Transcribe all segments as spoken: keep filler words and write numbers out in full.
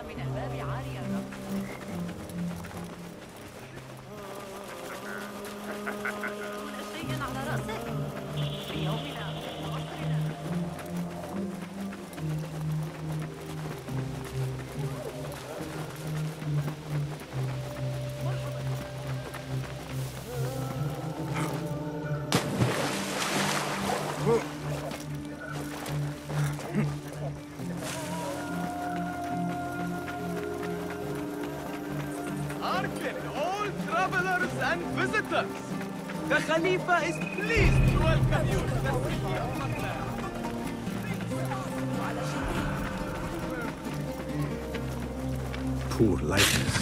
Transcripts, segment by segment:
من الباب عالي الرأس. دون شيء على رأسك في يومنا وعصرنا. The Khalifa is pleased to welcome you to the city of Baghdad. Poor likeness.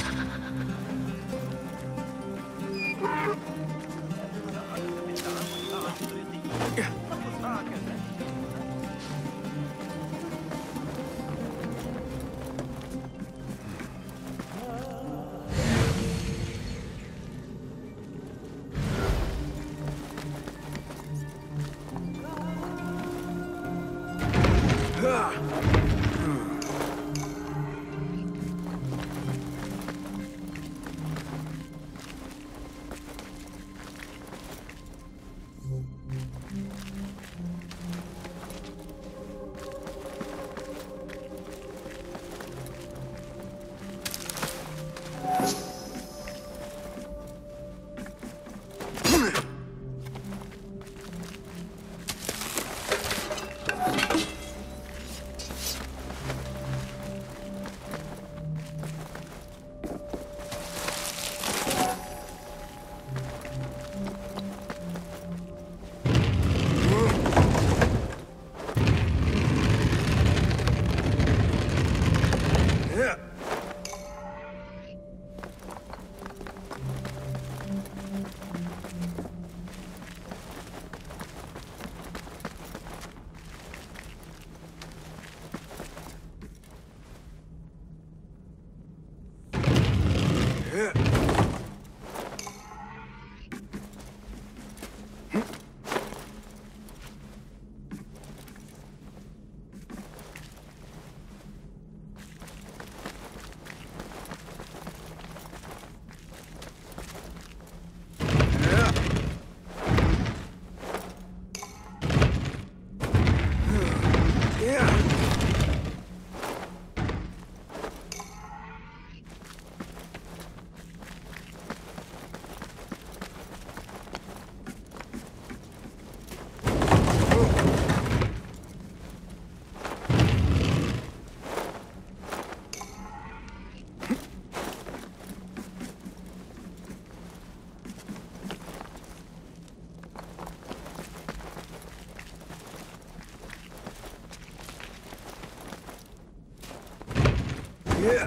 Yeah.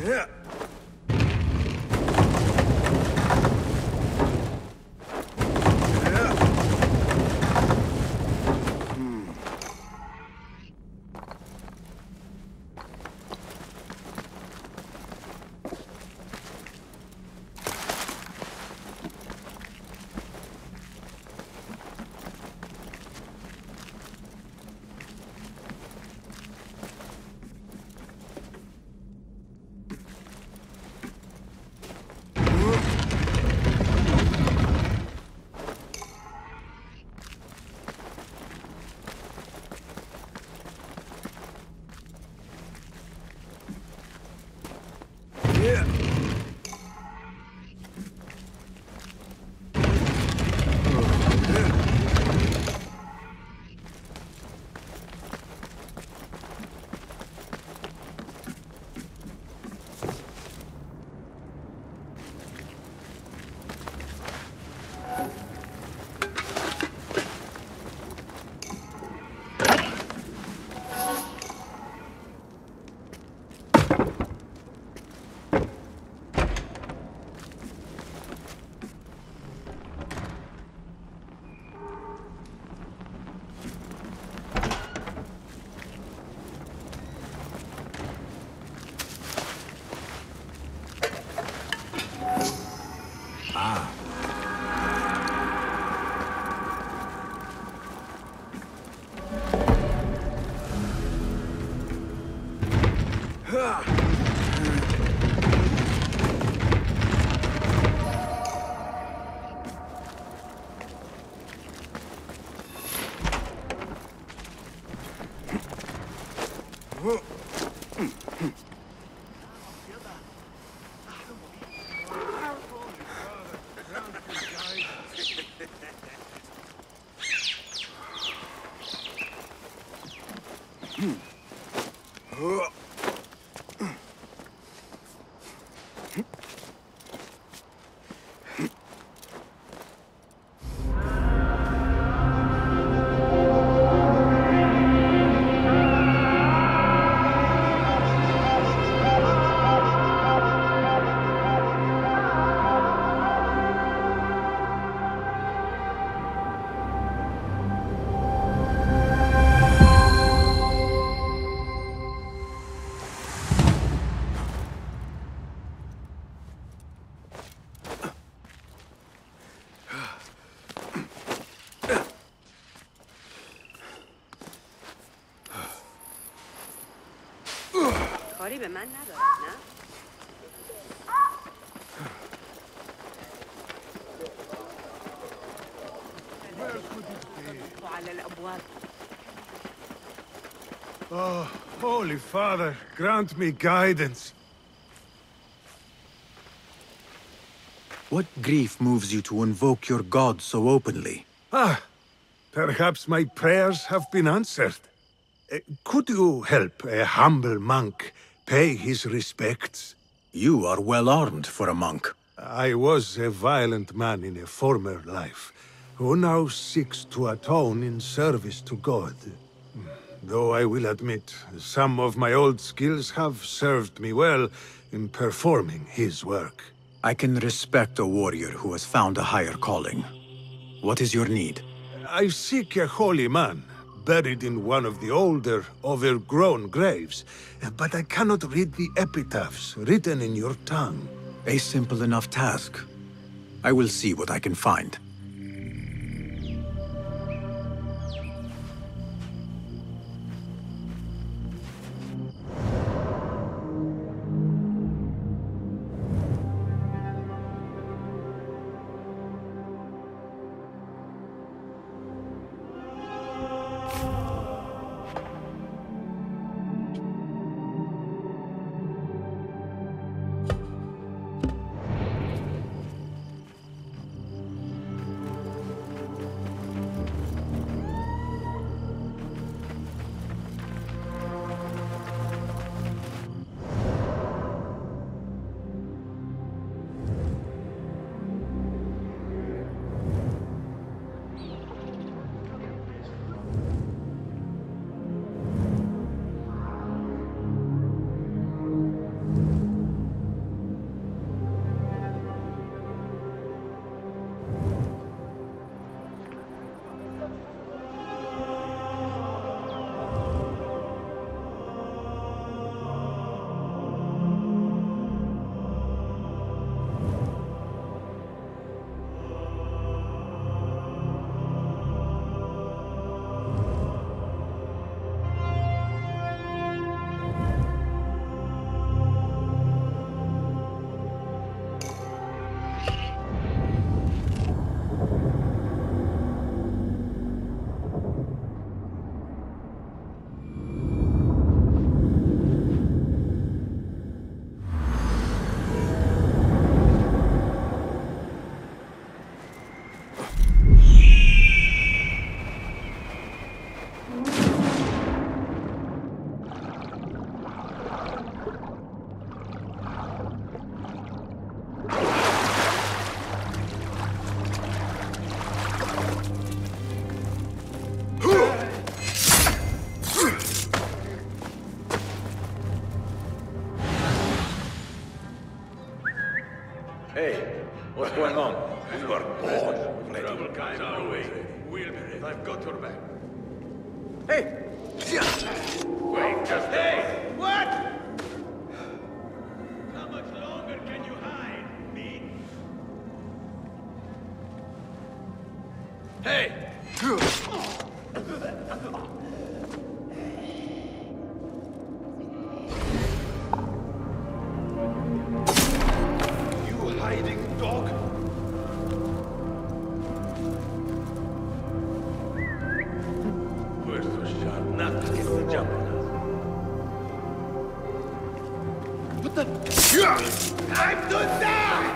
Yeah. Yeah. کاری به من ندارد نه؟ وعلى الأبواب. Oh, Holy Father, grant me guidance. What grief moves you to invoke your god so openly? Ah, perhaps my prayers have been answered. Uh, could you help a humble monk pay his respects? You are well armed for a monk. I was a violent man in a former life, who now seeks to atone in service to God. Though I will admit, some of my old skills have served me well in performing his work. I can respect a warrior who has found a higher calling. What is your need? I seek a holy man, buried in one of the older, overgrown graves, but I cannot read the epitaphs written in your tongue. A simple enough task. I will see what I can find. Hey, what's going on? We were born. Trouble guys our way. We'll be ready. I've got your back. Hey! Wait, just hey! What? How much longer can you hide, me? Hey! You hiding dog? We're so sharp not to get the jump on us. What the? Time to die!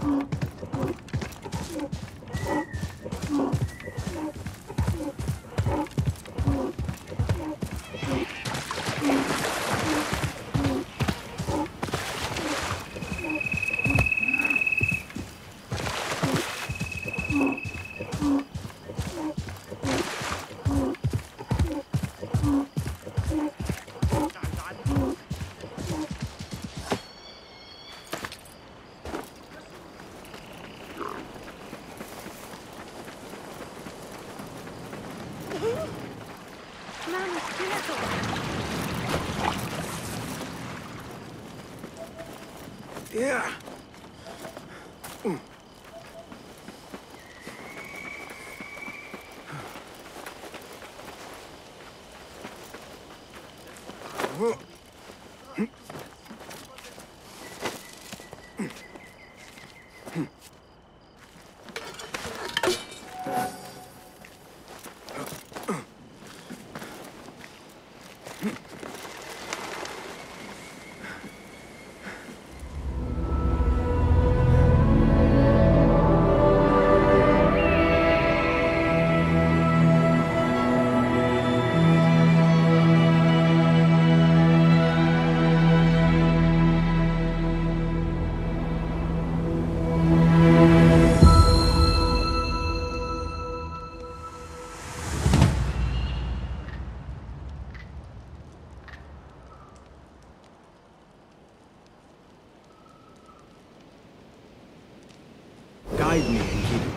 ما مشكلته؟ Yeah. Guide me, Enkidu.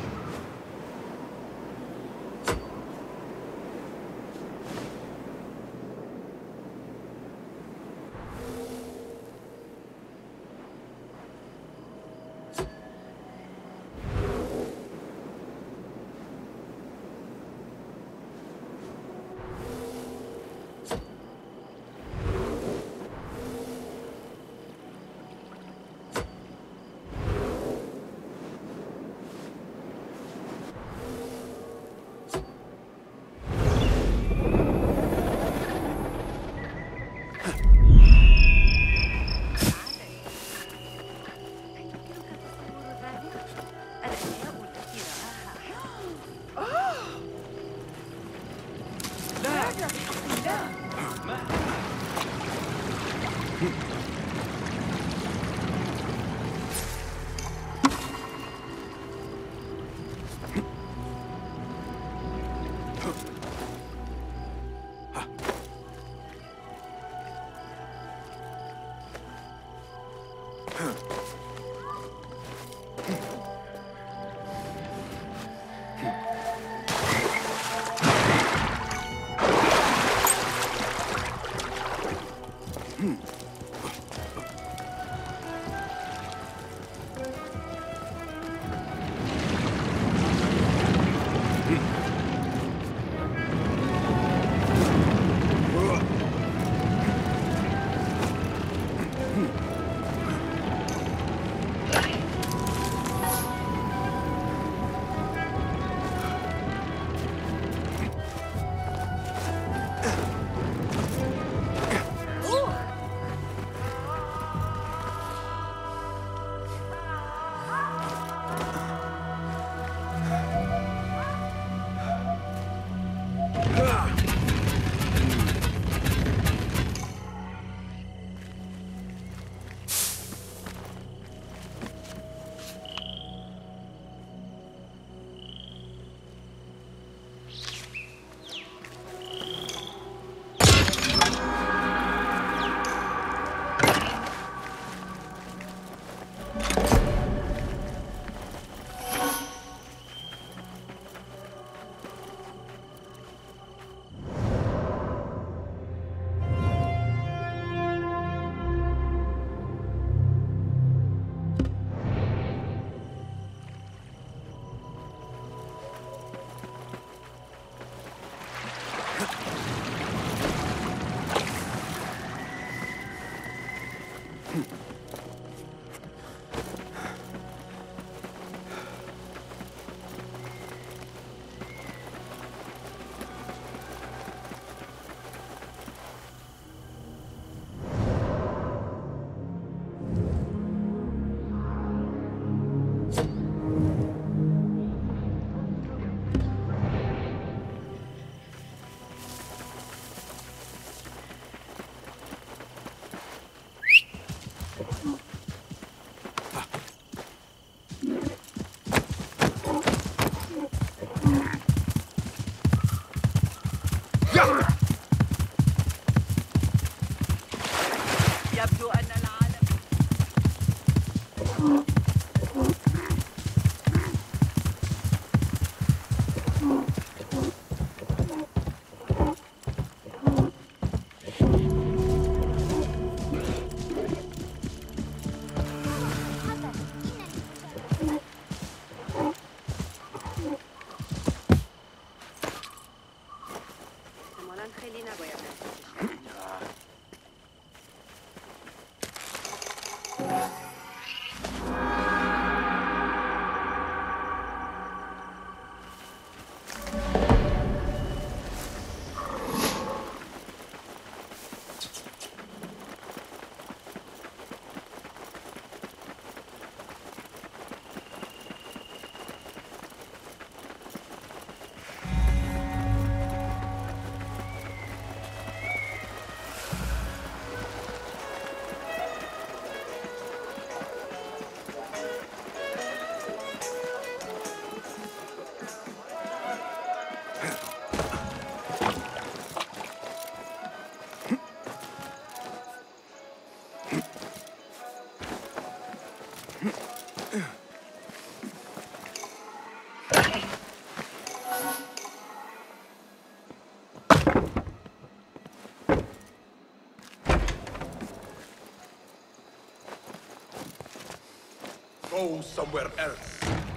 Go somewhere else.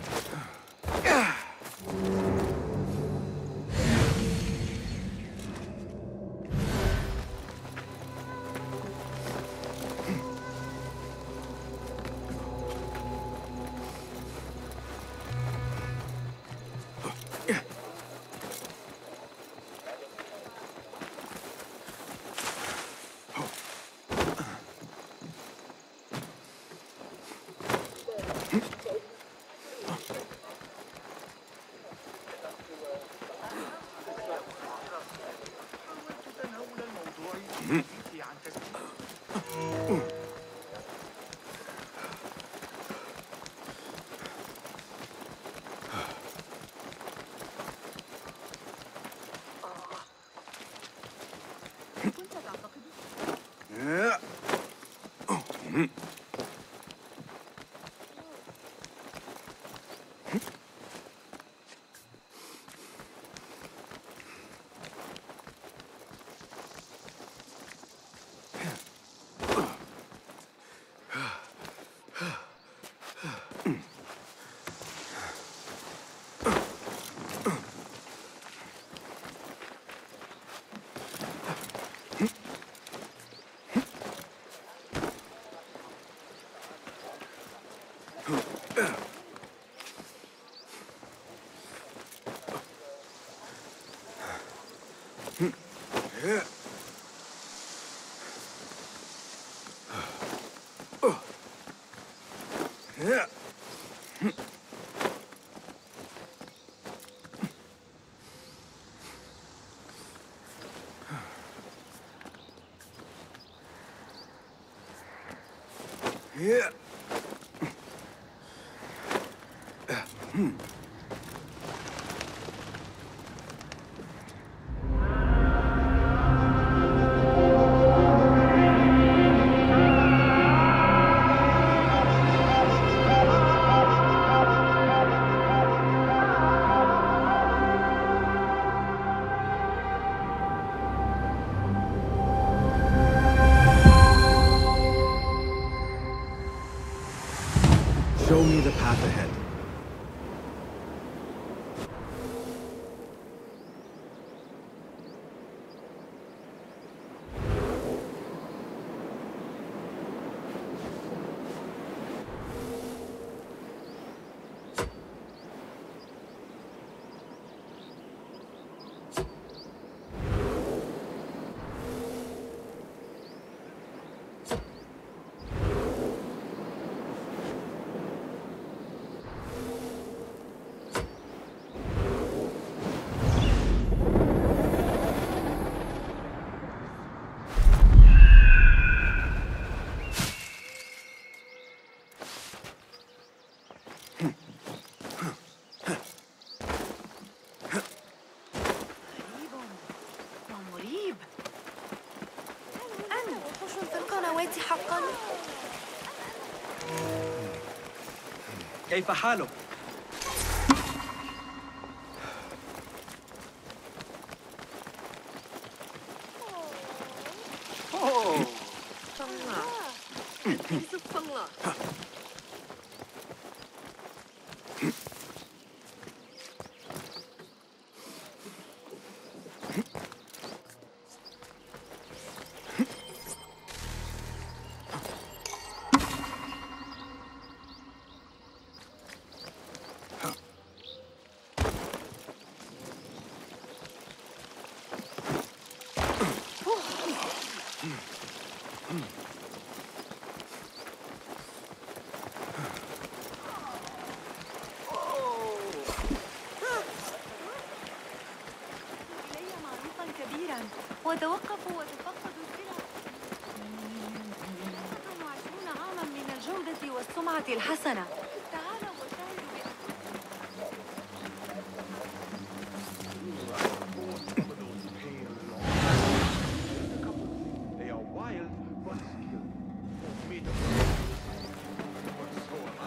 Yeah. Hmm. Show me the path ahead. حقا؟ كيف حالك؟ سبحان الله. وتوقفوا وتفقدوا السلع. ستة وعشرين عاما من الجودة والسمعة الحسنة. تعالوا وشاهدوا They are wild but skilled. For me to but so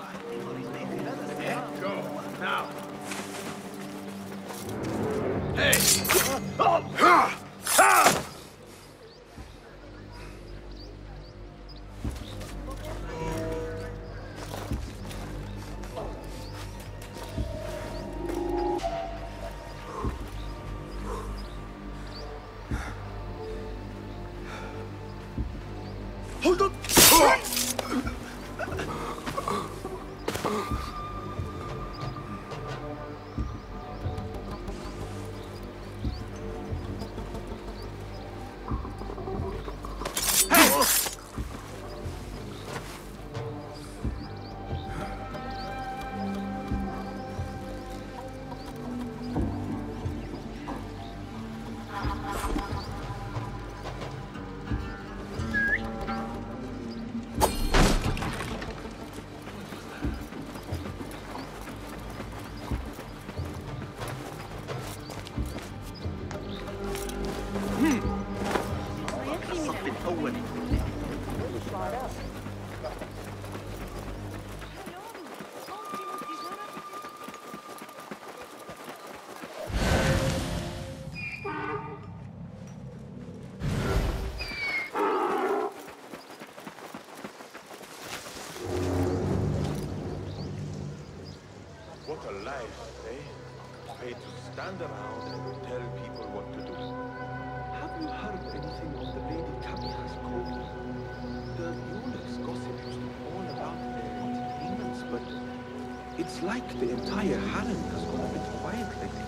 What a life, eh? Paid to stand around and tell people what to do. Have you heard anything of the Lady Kamiya's court? The eunuchs gossip used to be all about their entertainments, but it's like the entire harem has gone a bit quiet lately.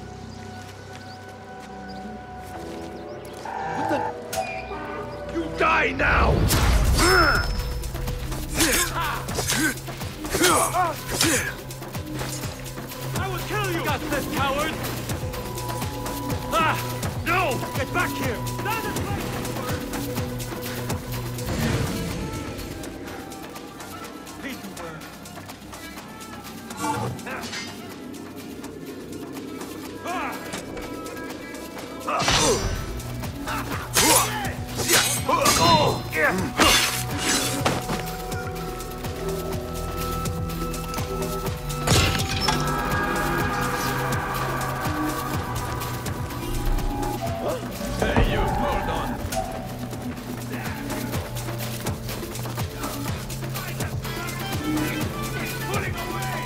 What the? You die now! I will kill you! Got this, coward! Ah! No! Get back here! Stand and fight! Please do word. Hey, you, hold on. Pulling away!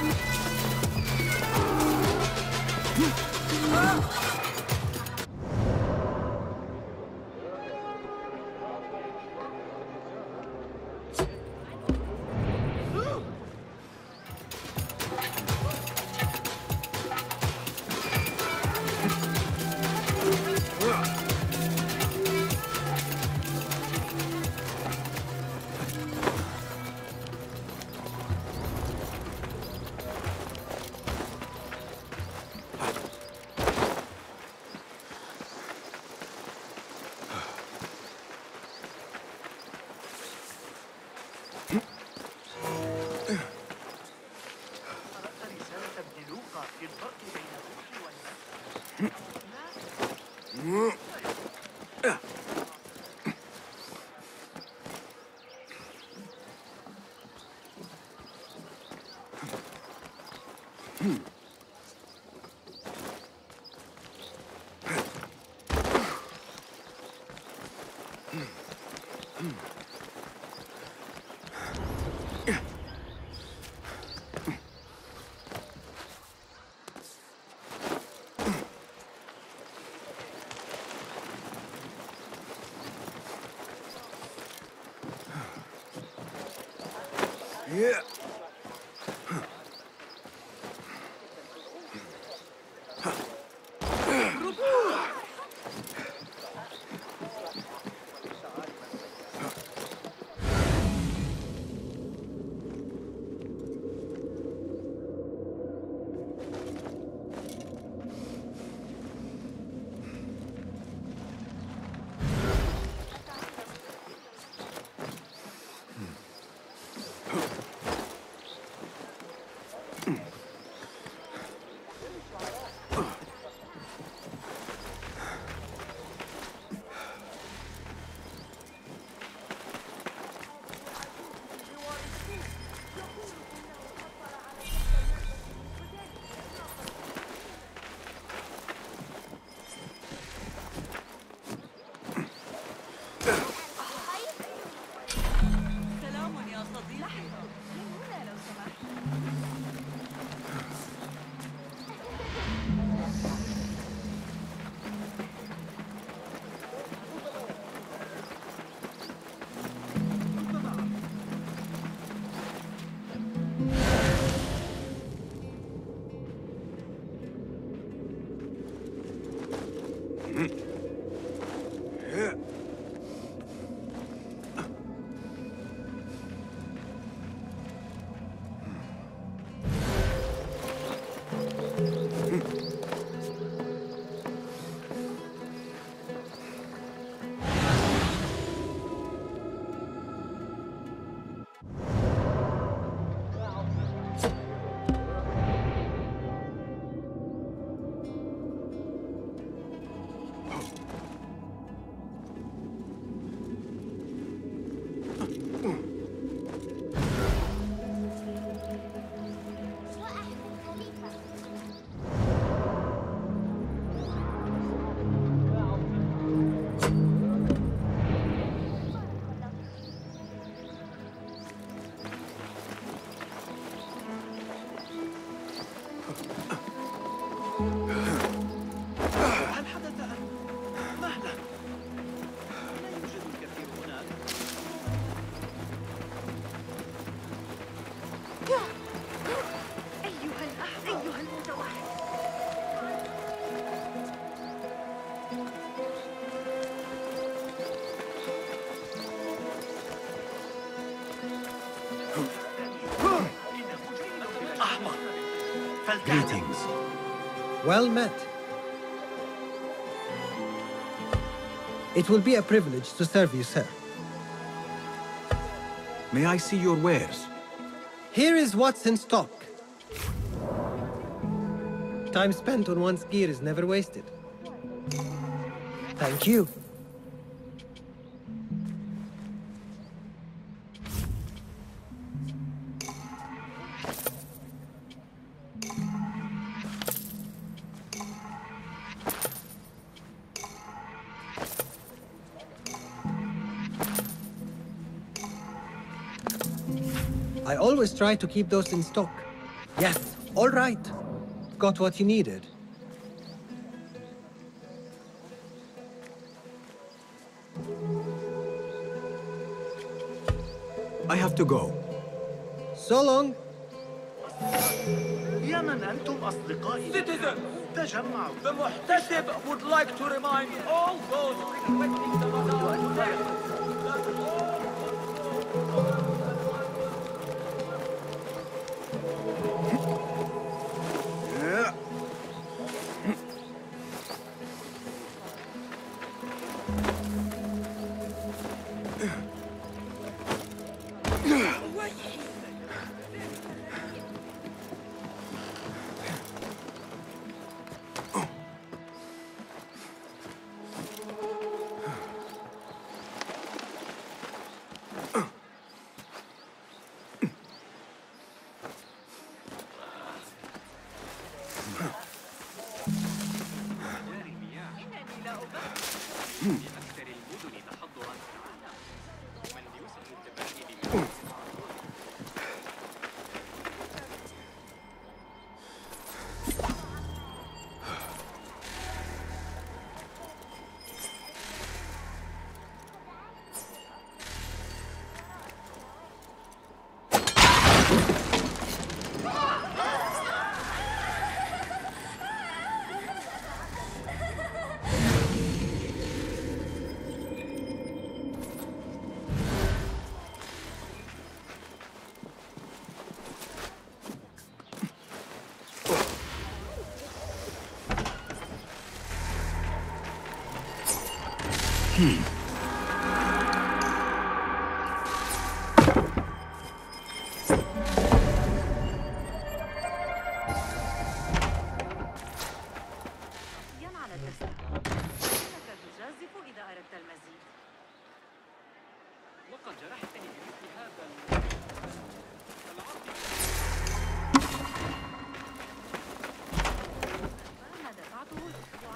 Yeah. هل حدث أن مهلا؟ لا يوجد الكثير هناك. أيها الأحمق، أيها المتوحد. أحمق. Greetings. Well met. It will be a privilege to serve you, sir. May I see your wares? Here is what's in stock. Time spent on one's gear is never wasted. Thank you. I always try to keep those in stock. Yes, all right. Got what you needed. I have to go. So long. يا من أنتم أصدقائي. Citizen, تجمعوا. the Muhtasib would like to remind all those frequenting the bazaar على التسليم. إنك تجازف إذا أردت المزيد. وقد جرحتني بمثل هذا العرض. ما دفعته الأسبوع.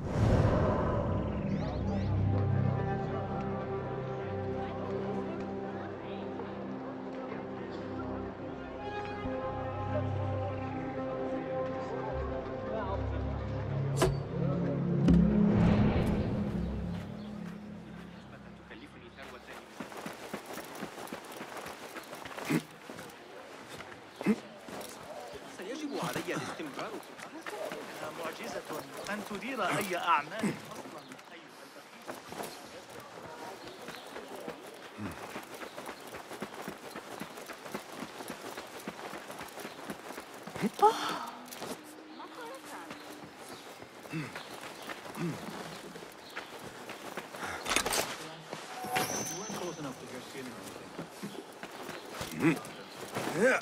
سيجب علي الاستمرار في هذا. إنها معجزة أن تدير أي أعمال أصلا أيها Yeah.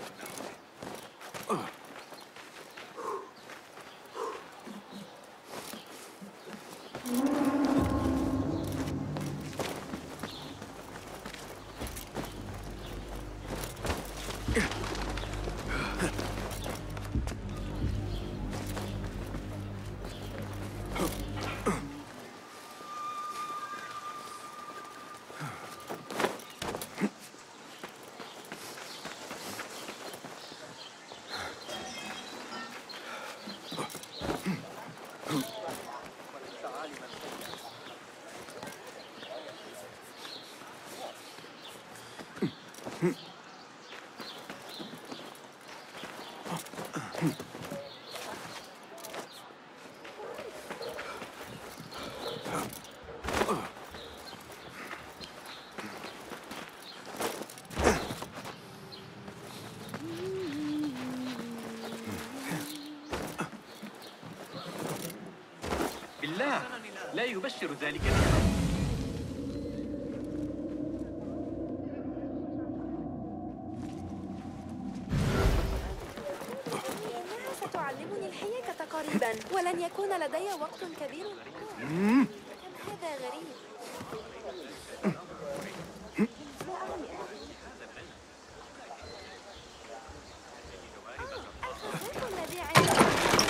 بالله لا يبشر ذلك اليوم. إنها ستعلمني الحياة قريبا ولن يكون لدي وقت كبير. هذا غريب. الخزان الذي عندي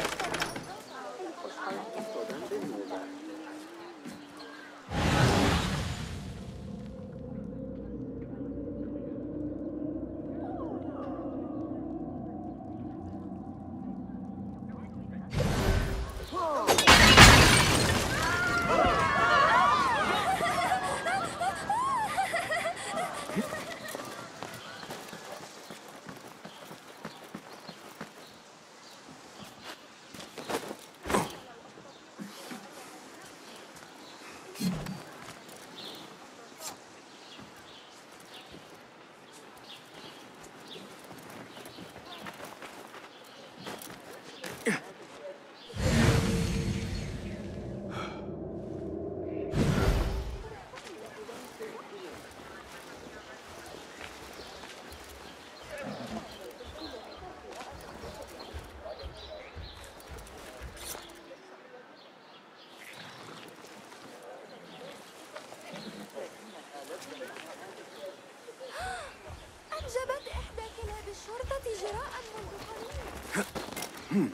أنجبت إحدى كلاب الشرطة جراء منذ قليل.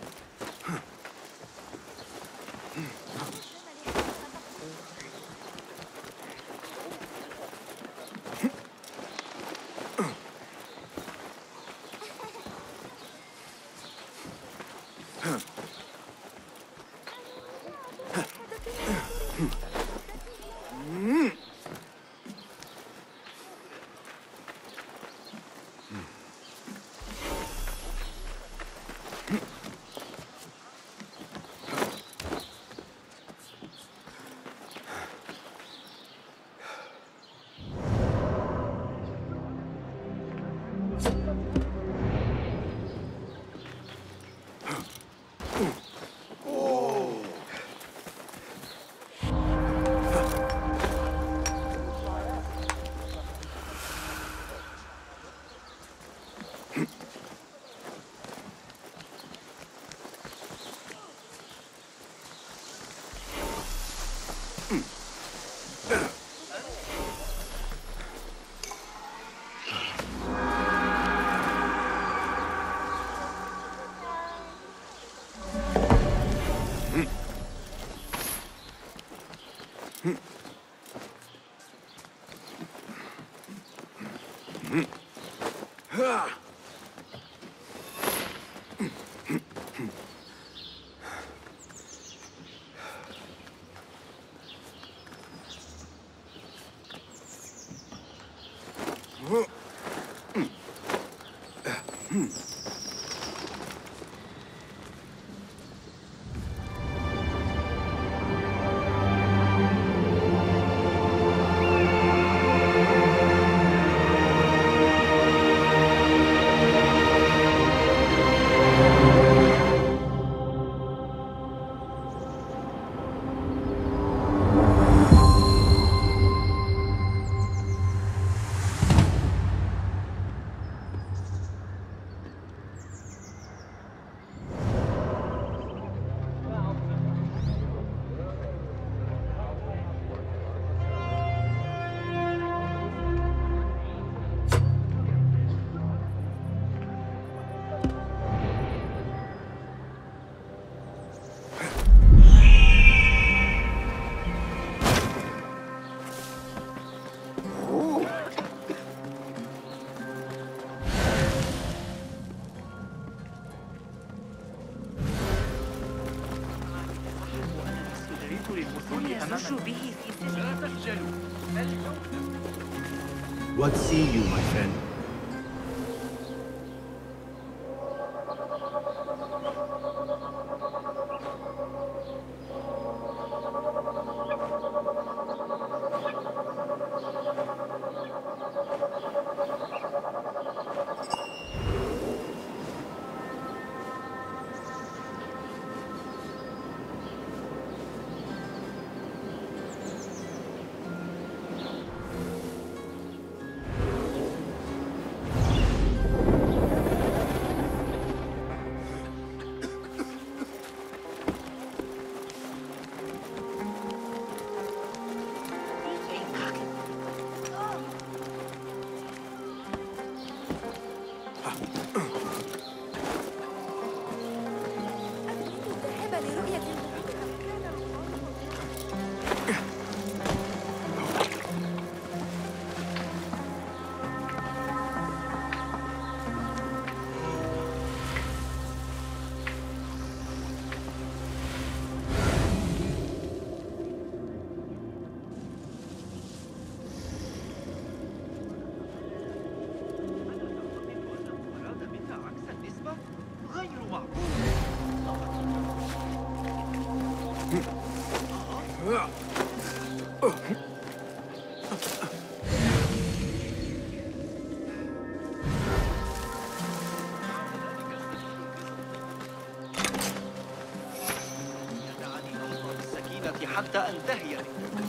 What see you, my friend? حتى أنتهي.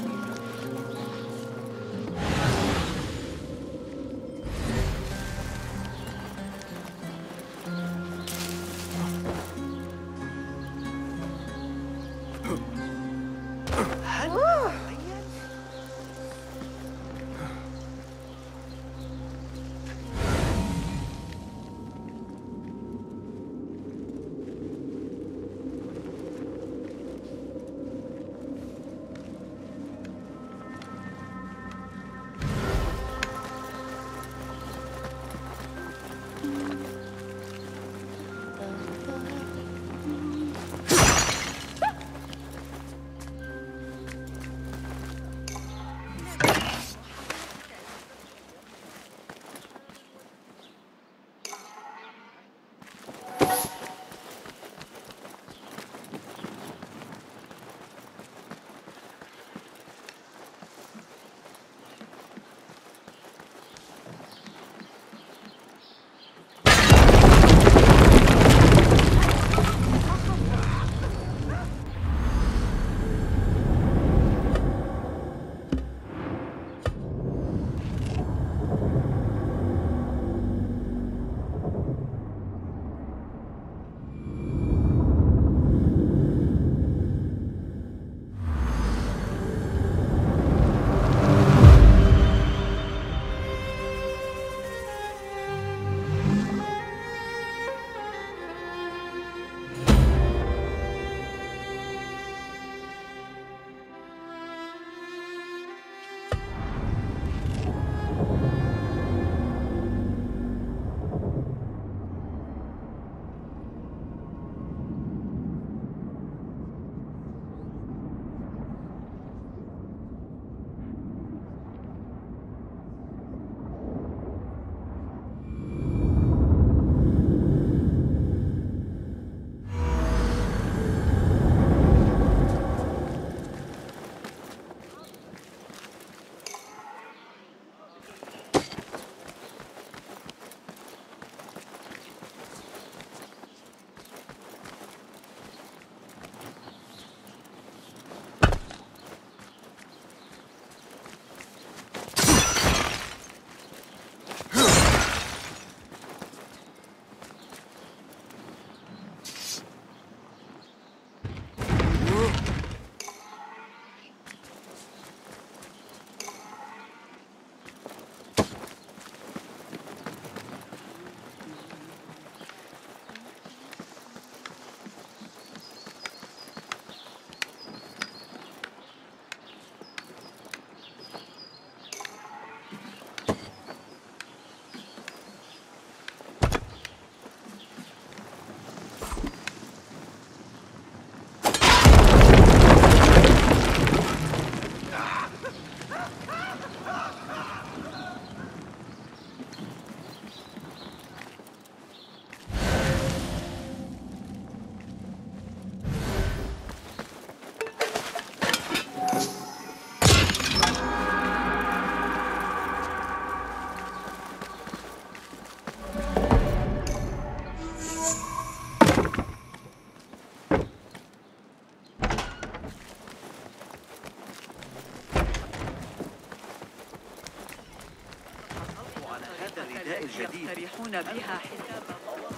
يقترحون بها حسابا.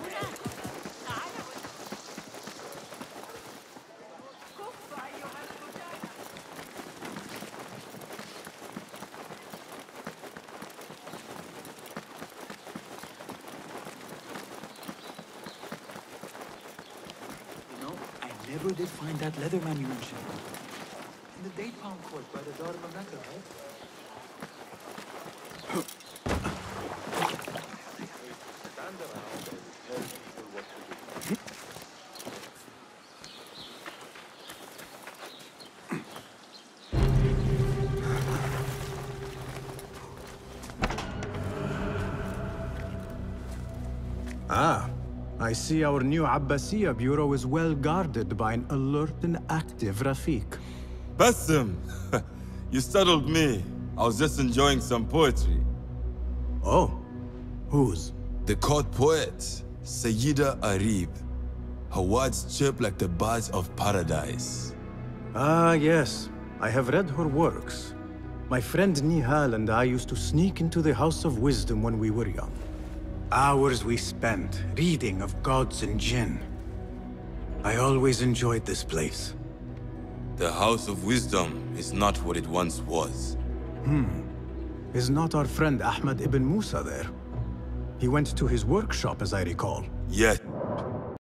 Never did find that Leatherman you mentioned. In the date palm court by the Dar Manaka, right? Stand around and tell people what to do. Ah. I see our new Abbasiyya bureau is well guarded by an alert and active Rafiq. Bassem! You startled me. I was just enjoying some poetry. Oh? Whose? The court poet, Sayyida Arib. Her words chirp like the birds of paradise. Ah, yes. I have read her works. My friend Nihal and I used to sneak into the House of Wisdom when we were young. Hours we spent reading of gods and jinn. I always enjoyed this place. The House of Wisdom is not what it once was. Hmm. Is not our friend Ahmad ibn Musa there? He went to his workshop, as I recall. Yet,